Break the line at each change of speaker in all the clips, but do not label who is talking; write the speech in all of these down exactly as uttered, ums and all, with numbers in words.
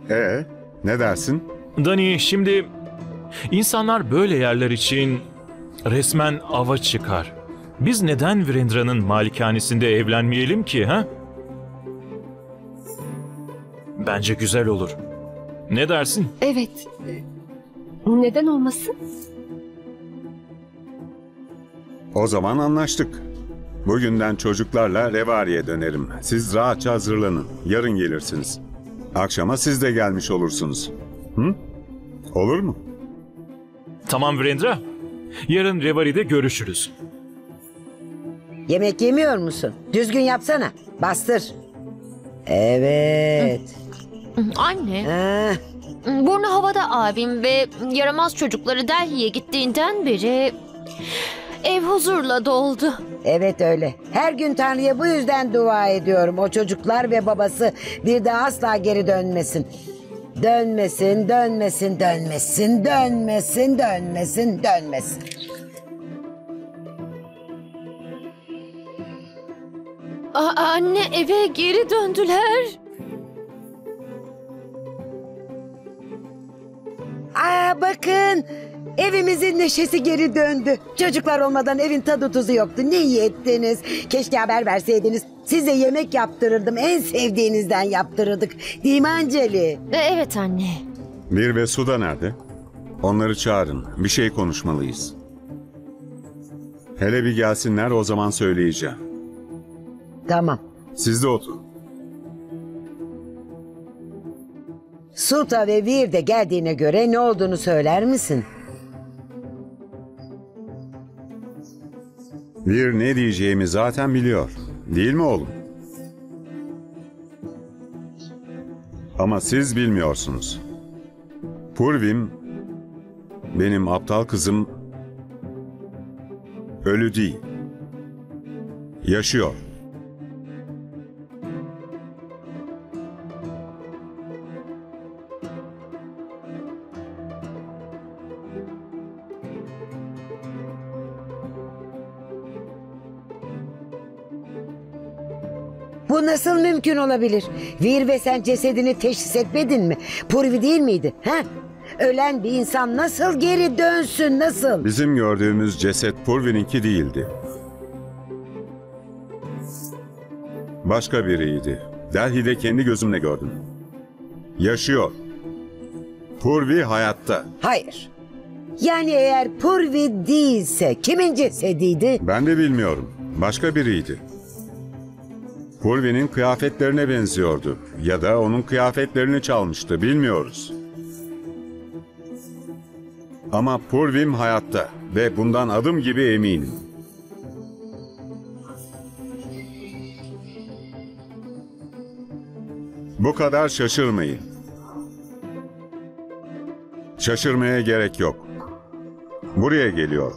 Ee, ne dersin?
Dani, şimdi insanlar böyle yerler için resmen ava çıkar. Biz neden Virendra'nın malikanesinde evlenmeyelim ki, ha? Bence güzel olur. Ne dersin?
Evet. Neden olmasın?
O zaman anlaştık. Bugünden çocuklarla Revari'ye dönerim. Siz rahatça hazırlanın. Yarın gelirsiniz. Akşama siz de gelmiş olursunuz. Hı? Olur mu?
Tamam Virendra. Yarın Revari'de görüşürüz.
Yemek yemiyor musun? Düzgün yapsana. Bastır. Evet.
Anne,
Ha,
burnu havada abim ve yaramaz çocukları Delhi'ye gittiğinden beri ev huzurla doldu.
evet öyle. Her gün Tanrı'ya bu yüzden dua ediyorum. O çocuklar ve babası bir daha asla geri dönmesin. Dönmesin, dönmesin, dönmesin, dönmesin, dönmesin, dönmesin.
Aa, anne, eve geri döndüler.
Aa bakın. Evimizin neşesi geri döndü. Çocuklar olmadan evin tadı tuzu yoktu. Ne iyi ettiniz. Keşke haber verseydiniz. Size yemek yaptırırdım. En sevdiğinizden yaptırırdık. Değil mi Anceli?
E, Evet anne.
Bir ve Suda nerede? Onları çağırın. Bir şey konuşmalıyız. Hele bir gelsinler, o zaman söyleyeceğim.
Tamam.
Siz de oturun.
Suta ve Vir de geldiğine göre ne olduğunu söyler misin?
Bir ne diyeceğimi zaten biliyor. Değil mi oğlum? Ama siz bilmiyorsunuz. Purvim, benim aptal kızım, ölü değil. Yaşıyor.
Bu nasıl mümkün olabilir? Vir ve sen cesedini teşhis etmedin mi? Purvi değil miydi? Ha? Ölen bir insan nasıl geri dönsün, nasıl?
Bizim gördüğümüz ceset Purvi'ninki değildi. Başka biriydi. Delhi'de kendi gözümle gördüm. Yaşıyor. Purvi hayatta.
Hayır. Yani eğer Purvi değilse kimin cesediydi?
Ben de bilmiyorum. Başka biriydi. Purvi'nin kıyafetlerine benziyordu. Ya da onun kıyafetlerini çalmıştı. Bilmiyoruz. Ama Purvim hayatta ve bundan adım gibi eminim. Bu kadar şaşırmayın. Şaşırmaya gerek yok. Buraya geliyor.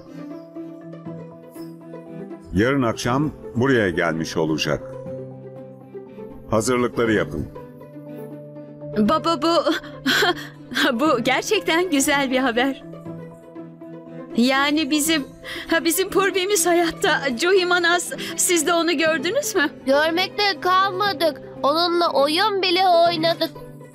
Yarın akşam buraya gelmiş olacak. Hazırlıkları yapın.
Baba bu... bu gerçekten güzel bir haber. Yani bizim... ha, bizim Purvi'miz hayatta. Juhi Manas, siz de onu gördünüz mü?
Görmekte kalmadık. Onunla oyun bile oynadık.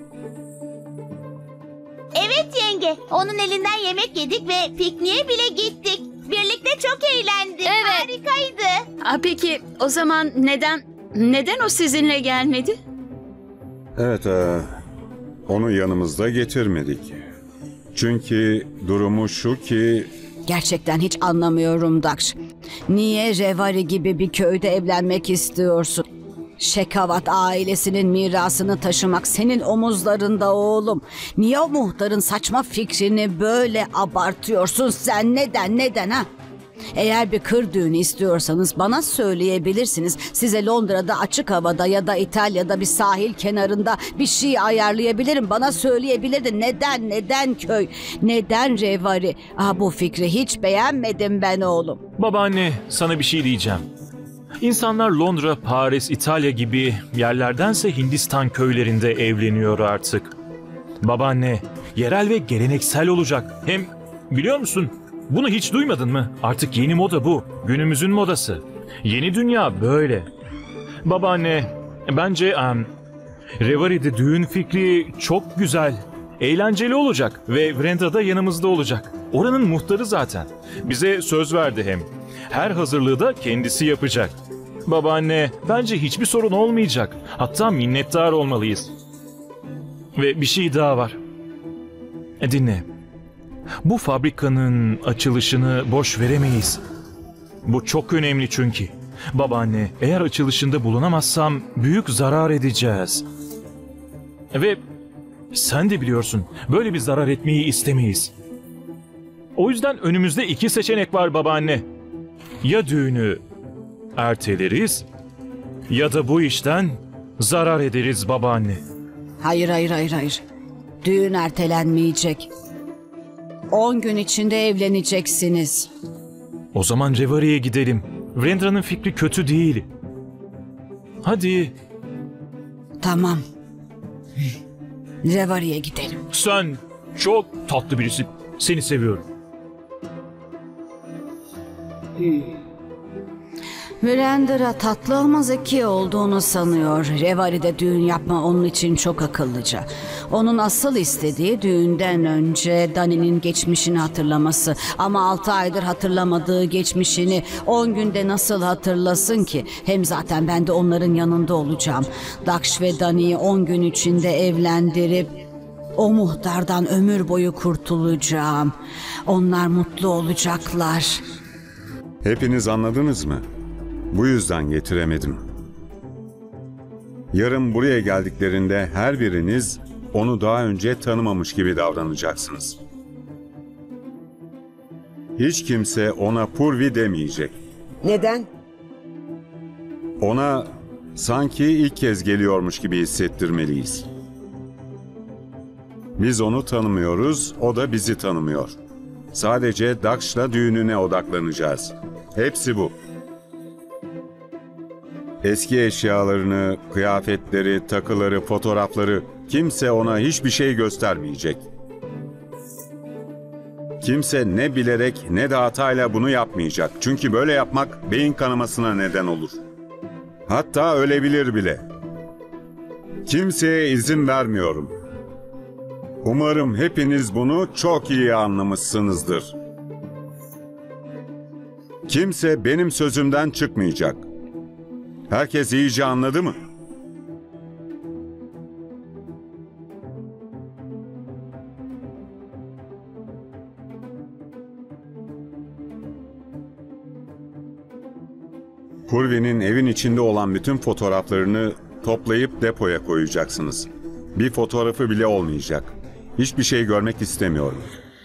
Evet yenge. Onun elinden yemek yedik ve pikniğe bile gittik. Birlikte çok eğlendik.
Evet.
Harikaydı.
Aa, peki o zaman neden... neden o sizinle gelmedi?
Evet, e, onu yanımızda getirmedik. Çünkü durumu şu ki...
Gerçekten hiç anlamıyorum Daksh. Niye Revari gibi bir köyde evlenmek istiyorsun? Şekavat ailesinin mirasını taşımak senin omuzlarında oğlum. Niye o muhtarın saçma fikrini böyle abartıyorsun sen? Neden, neden ha? Eğer bir kır düğünü istiyorsanız bana söyleyebilirsiniz. Size Londra'da açık havada ya da İtalya'da bir sahil kenarında bir şey ayarlayabilirim. Bana söyleyebilirdin. Neden, neden köy? Neden Revari? Ah, bu fikri hiç beğenmedim ben oğlum.
Babaanne, sana bir şey diyeceğim. İnsanlar Londra, Paris, İtalya gibi yerlerdense Hindistan köylerinde evleniyor artık. Babaanne, yerel ve geleneksel olacak. Hem biliyor musun, bunu hiç duymadın mı? Artık yeni moda bu. Günümüzün modası. Yeni dünya böyle. Babaanne, bence um, Revari'de düğün fikri çok güzel. Eğlenceli olacak ve Vrendra da yanımızda olacak. Oranın muhtarı zaten. Bize söz verdi hem. Her hazırlığı da kendisi yapacak. Babaanne, bence hiçbir sorun olmayacak. Hatta minnettar olmalıyız. Ve bir şey daha var. E, dinle. Bu fabrikanın açılışını boş veremeyiz. Bu çok önemli çünkü. Babaanne, eğer açılışında bulunamazsam büyük zarar edeceğiz. Ve sen de biliyorsun, böyle bir zarar etmeyi istemeyiz. O yüzden önümüzde iki seçenek var babaanne. Ya düğünü erteleriz ya da bu işten zarar ederiz babaanne.
Hayır hayır hayır hayır. Düğün ertelenmeyecek. On gün içinde evleneceksiniz.
O zaman Revari'ye gidelim. Vrendra'nın fikri kötü değil. Hadi.
Tamam. Revari'ye gidelim.
Sen çok tatlı birisin. Seni seviyorum.
Virendra tatlı ama zeki olduğunu sanıyor. Revari'de düğün yapma onun için çok akıllıca. Onun asıl istediği düğünden önce Dani'nin geçmişini hatırlaması. Ama altı aydır hatırlamadığı geçmişini on günde nasıl hatırlasın ki? Hem zaten ben de onların yanında olacağım. Daksh ve Dani'yi on gün içinde evlendirip o muhtardan ömür boyu kurtulacağım. Onlar mutlu olacaklar.
Hepiniz anladınız mı? Bu yüzden getiremedim. Yarın buraya geldiklerinde her biriniz onu daha önce tanımamış gibi davranacaksınız. Hiç kimse ona Purvi demeyecek.
Neden?
Ona sanki ilk kez geliyormuş gibi hissettirmeliyiz. Biz onu tanımıyoruz, o da bizi tanımıyor. Sadece Daksh'la düğününe odaklanacağız. Hepsi bu. Eski eşyalarını, kıyafetleri, takıları, fotoğrafları kimse ona hiçbir şey göstermeyecek. Kimse ne bilerek ne de hatayla bunu yapmayacak. Çünkü böyle yapmak beyin kanamasına neden olur. Hatta ölebilir bile. Kimseye izin vermiyorum. Umarım hepiniz bunu çok iyi anlamışsınızdır. Kimse benim sözümden çıkmayacak. Herkes iyice anladı mı? Purvi'nin evin içinde olan bütün fotoğraflarını toplayıp depoya koyacaksınız. Bir fotoğrafı bile olmayacak. Hiçbir şey görmek istemiyorum.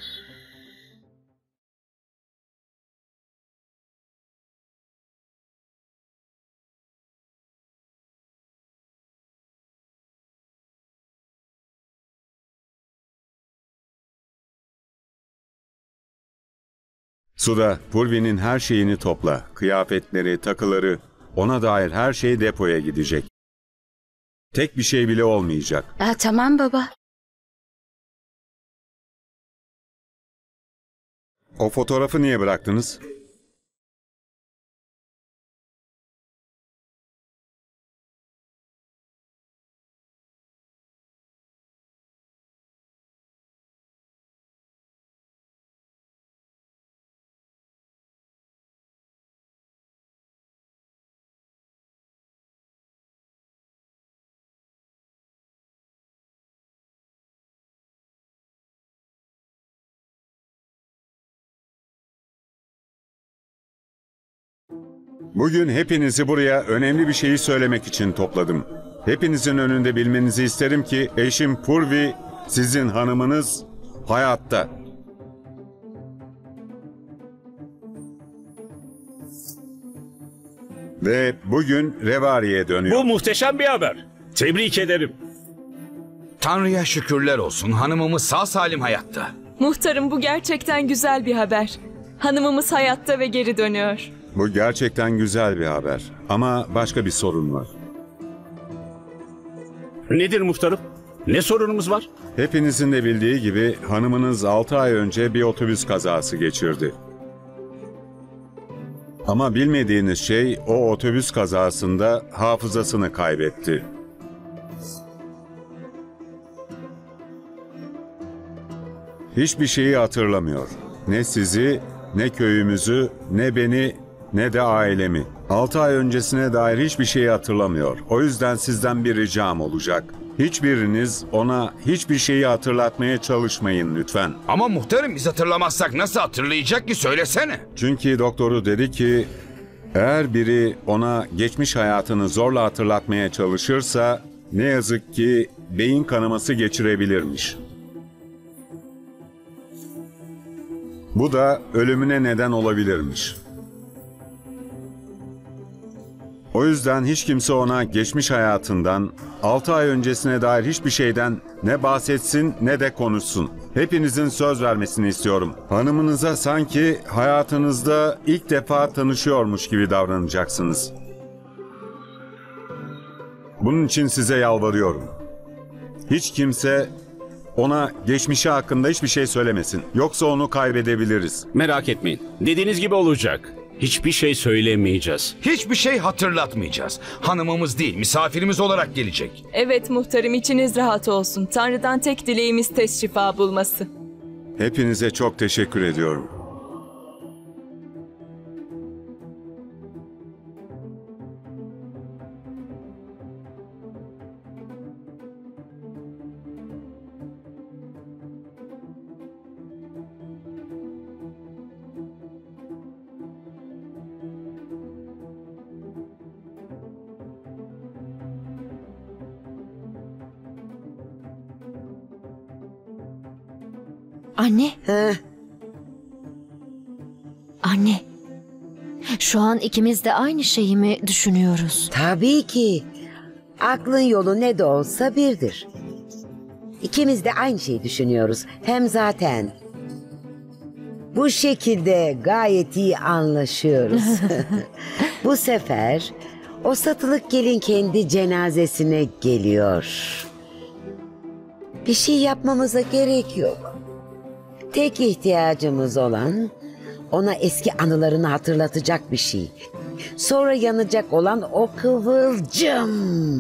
Suda, Purvi'nin her şeyini topla. Kıyafetleri, takıları, ona dair her şey depoya gidecek. Tek bir şey bile olmayacak.
Aa, tamam baba.
O fotoğrafı niye bıraktınız? Bugün hepinizi buraya önemli bir şeyi söylemek için topladım. Hepinizin önünde bilmenizi isterim ki eşim Purvi, sizin hanımınız, hayatta. Ve bugün Revari'ye dönüyor.
Bu muhteşem bir haber. Tebrik ederim.
Tanrı'ya şükürler olsun. Hanımımız sağ salim hayatta.
Muhtarım, bu gerçekten güzel bir haber. Hanımımız hayatta ve geri dönüyor.
Bu gerçekten güzel bir haber. Ama başka bir sorun var.
Nedir muhtarım? Ne sorunumuz var?
Hepinizin de bildiği gibi hanımınız altı ay önce bir otobüs kazası geçirdi. Ama bilmediğiniz şey, o otobüs kazasında hafızasını kaybetti. hiçbir şeyi hatırlamıyor. Ne sizi, ne köyümüzü, ne beni, ne de ailemi. Altı ay öncesine dair hiçbir şeyi hatırlamıyor. O yüzden sizden bir ricam olacak. Hiçbiriniz ona hiçbir şeyi hatırlatmaya çalışmayın lütfen.
Ama muhtarım, biz hatırlamazsak nasıl hatırlayacak ki, söylesene.
Çünkü doktoru dedi ki eğer biri ona geçmiş hayatını zorla hatırlatmaya çalışırsa ne yazık ki beyin kanaması geçirebilirmiş. Bu da ölümüne neden olabilirmiş. O yüzden hiç kimse ona geçmiş hayatından, altı ay öncesine dair hiçbir şeyden ne bahsetsin ne de konuşsun. Hepinizin söz vermesini istiyorum. Hanımınıza sanki hayatınızda ilk defa tanışıyormuş gibi davranacaksınız. Bunun için size yalvarıyorum. Hiç kimse ona geçmişi hakkında hiçbir şey söylemesin. Yoksa onu kaybedebiliriz.
Merak etmeyin. Dediğiniz gibi olacak. Hiçbir şey söylemeyeceğiz.
Hiçbir şey hatırlatmayacağız. Hanımımız değil, misafirimiz olarak gelecek.
Evet muhtarım, içiniz rahat olsun. Tanrı'dan tek dileğimiz tez şifa bulması.
Hepinize çok teşekkür ediyorum.
Anne,
Heh,
anne. Şu an ikimiz de aynı şeyi mi düşünüyoruz?
tabii ki. Aklın yolu ne de olsa birdir. İkimiz de aynı şeyi düşünüyoruz. Hem zaten bu şekilde gayet iyi anlaşıyoruz. Bu sefer o satılık gelin kendi cenazesine geliyor. Bir şey yapmamıza gerek yok. Tek ihtiyacımız olan ona eski anılarını hatırlatacak bir şey. Sonra yanacak olan o kıvılcım.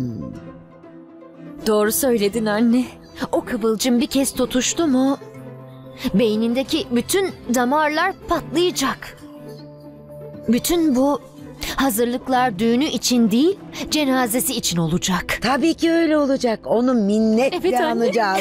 Doğru söyledin anne. O kıvılcım bir kez tutuştu mu beynindeki bütün damarlar patlayacak. Bütün bu hazırlıklar düğünü için değil, cenazesi için olacak.
Tabii ki öyle olacak. Onu minnetle
Evet anne.
anacağız.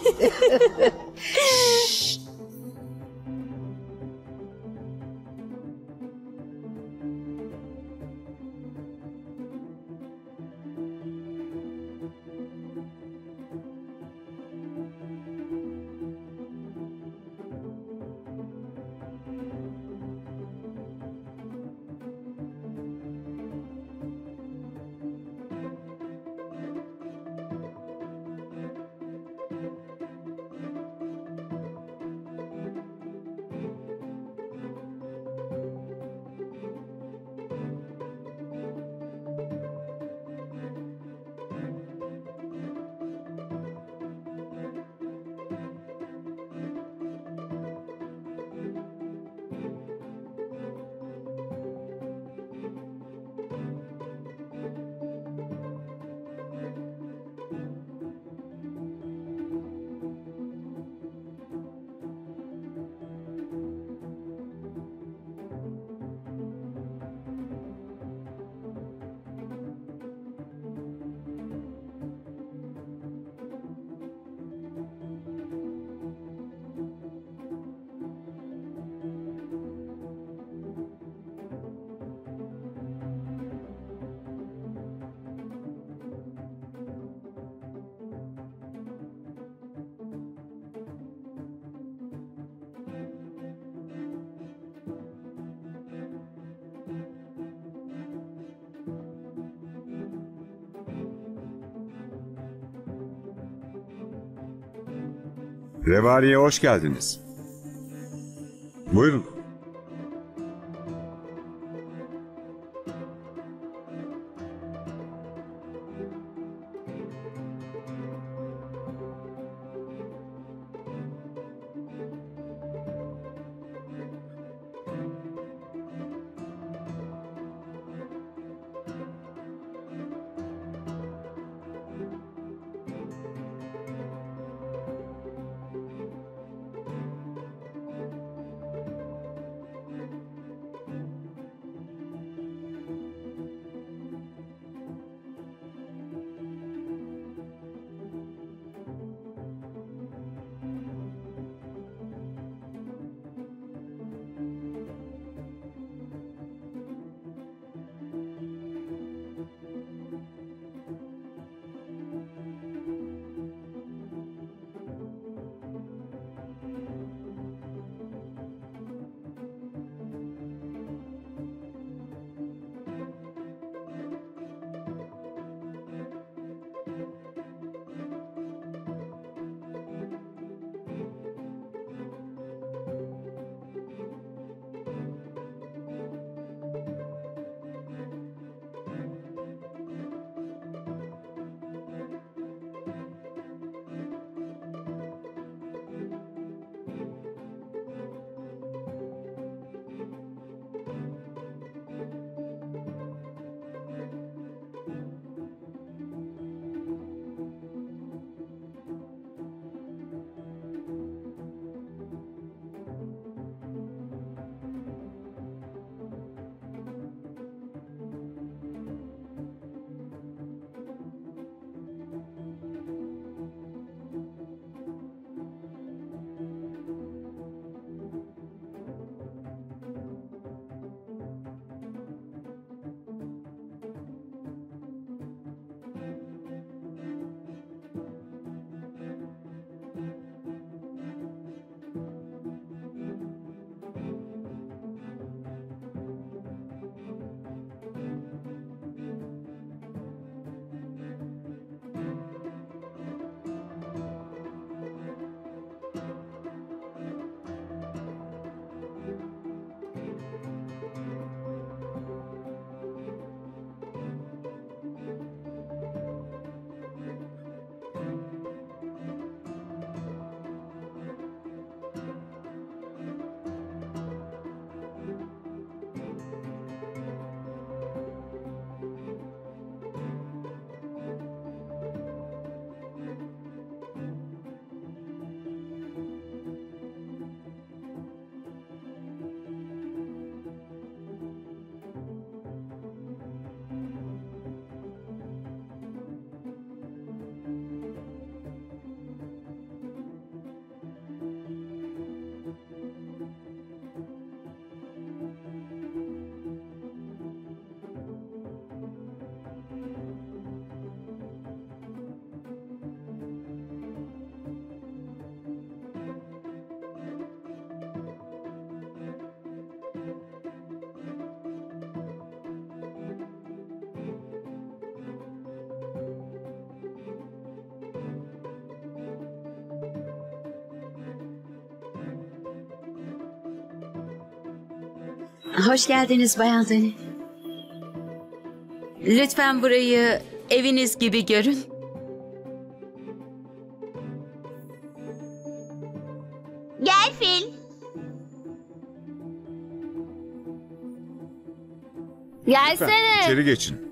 Revari'ye hoş geldiniz. Buyurun.
Hoş geldiniz Bayan Dani. Lütfen burayı eviniz gibi görün.
Gel Fil.
Lütfen
Gelsene.
içeri geçin.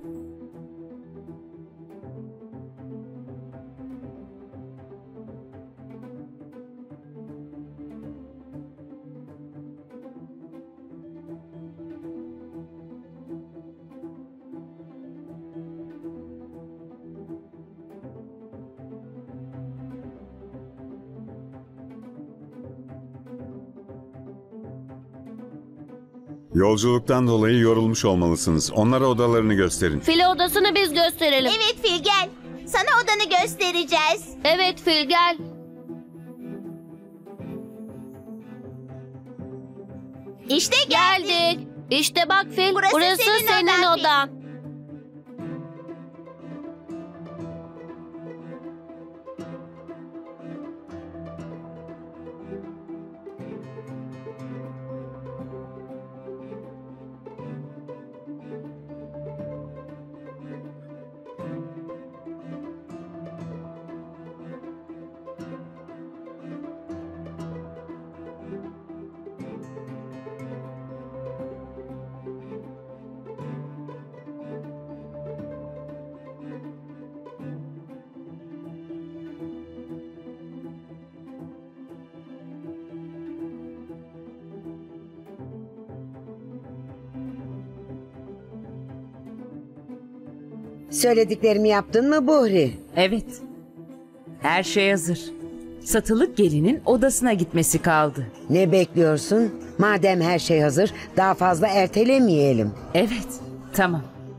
Yolculuktan dolayı yorulmuş olmalısınız. Onlara odalarını gösterin.
Fil odasını biz gösterelim.
Evet Fil gel. Sana odanı göstereceğiz.
Evet Fil gel.
İşte geldik.
Geldik. İşte bak Fil.
Burası
Burası,
senin
senin,
odan, Fil.
odan.
Söylediklerimi yaptın mı Buhri?
Evet. Her şey hazır. Satılık gelinin odasına gitmesi kaldı.
Ne bekliyorsun? Madem her şey hazır, daha fazla ertelemeyelim.
Evet, tamam.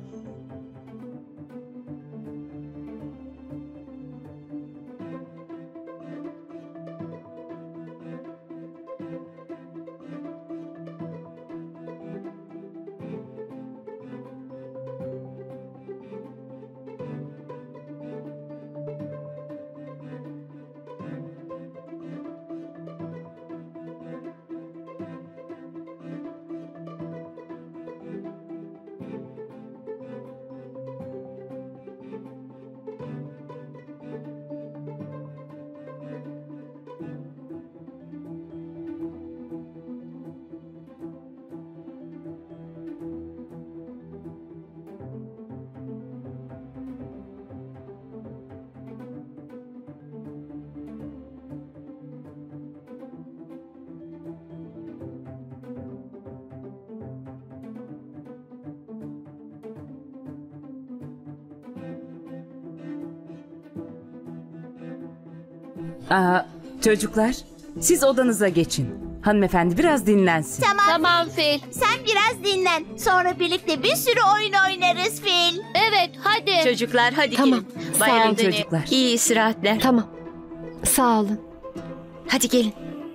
Aa, çocuklar, siz odanıza geçin. Hanımefendi biraz dinlensin.
Tamam.
Tamam Fil.
Sen biraz dinlen. Sonra birlikte bir sürü oyun oynarız Fil.
Evet hadi.
Çocuklar hadi
Tamam,
gelin.
sağ
Bayan
olun
Dani,
çocuklar.
İyi istirahatler.
Tamam. Sağ olun.
Hadi gelin.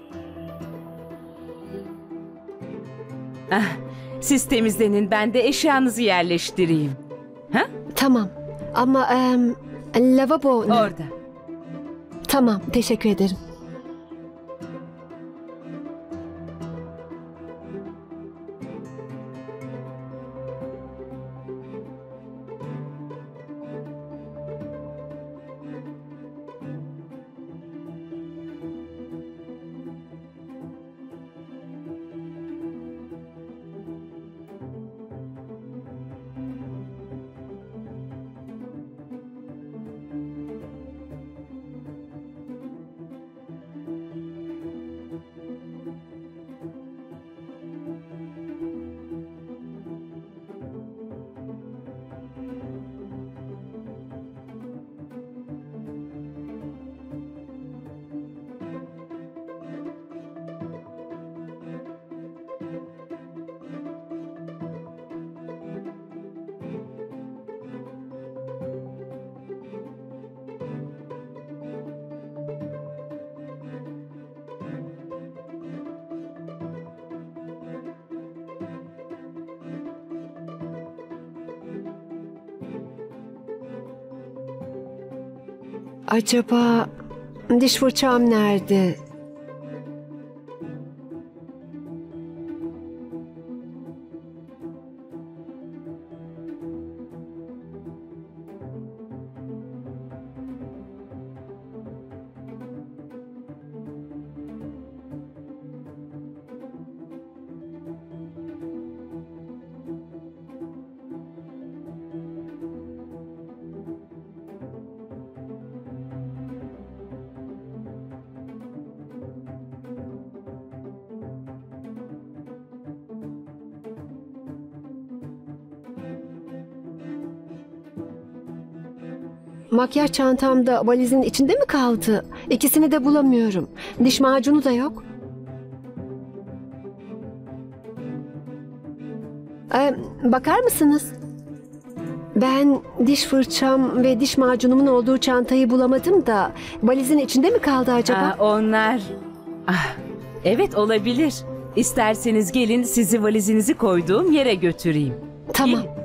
Ah, siz temizlenin, ben de eşyanızı yerleştireyim. Ha?
Tamam. Ama em, lavabo... ne?
Orada.
Tamam, teşekkür ederim. Acaba diş fırçam nerede? makyaj çantam da valizin içinde mi kaldı? İkisini de bulamıyorum. Diş macunu da yok. Ee, bakar mısınız? Ben diş fırçam ve diş macunumun olduğu çantayı bulamadım da valizin içinde mi kaldı acaba?
Aa, onlar... Ah, evet olabilir. İsterseniz gelin sizi valizinizi koyduğum yere götüreyim.
Tamam.
Gelin.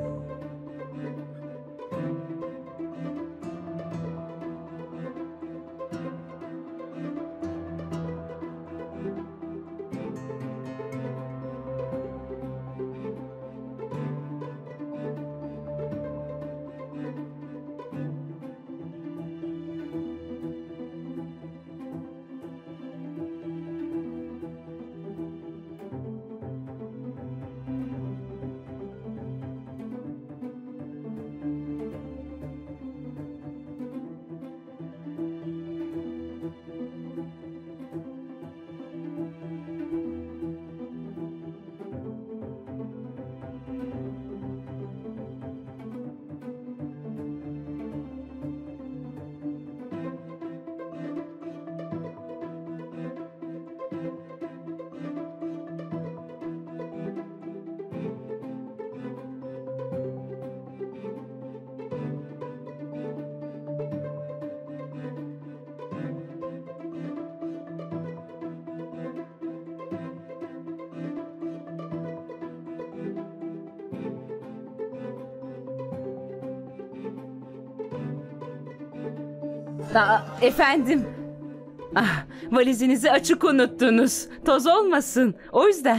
Aa, efendim. Ah, valizinizi açık unuttunuz. Toz olmasın. O yüzden.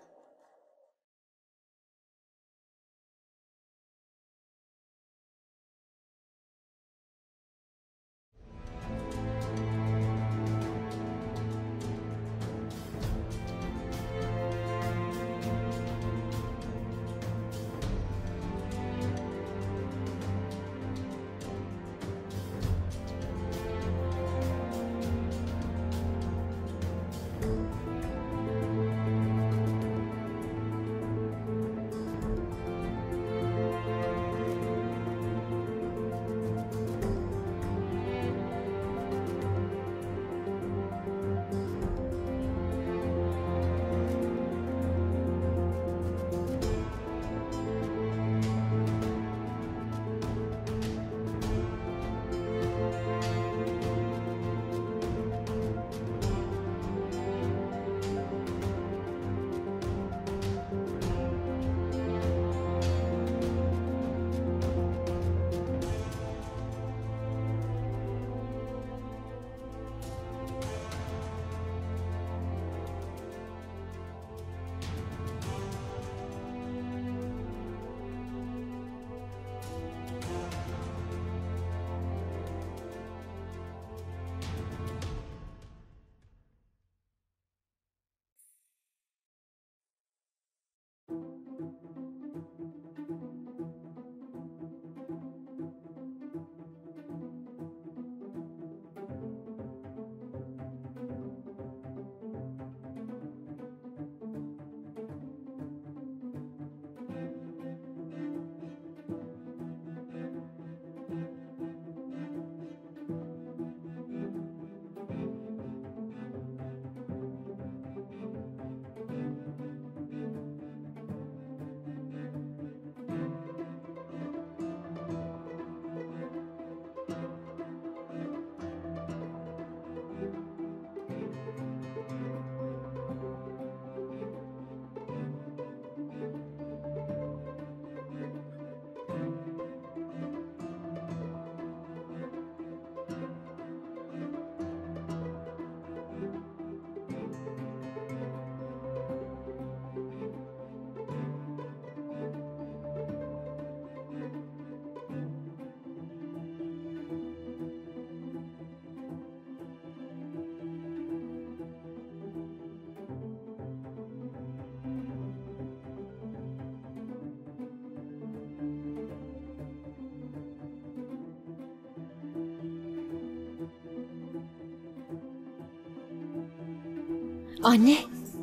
Anne.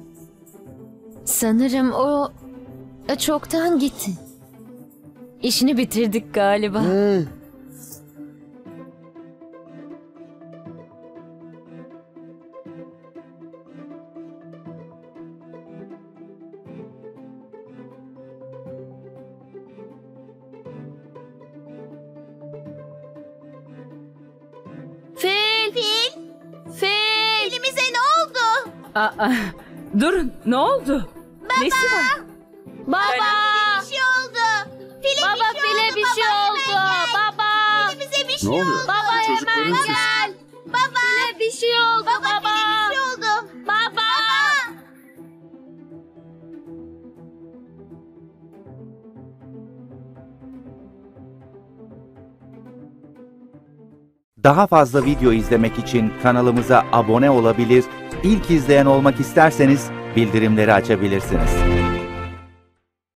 Sanırım o çoktan gitti. İşini bitirdik galiba.
Hmm.
Fil. Fil. Fil. Filimize ne oldu?
Aa, durun, ne oldu?
Baba.
Nesi var?
Baba. File bir şey oldu. File
Baba,
bir şey
file
oldu.
bir şey
Baba,
oldu.
hemen gel.
Baba.
Filimize bir şey
Ne oluyor?
oldu.
Baba,
Bu çocukların
hemen
sesi.
gel.
Baba.
File bir şey oldu
Baba,
baba.
file bir şey oldu.
Baba.
Daha fazla video izlemek için kanalımıza abone olabilir, ilk izleyen olmak isterseniz bildirimleri açabilirsiniz.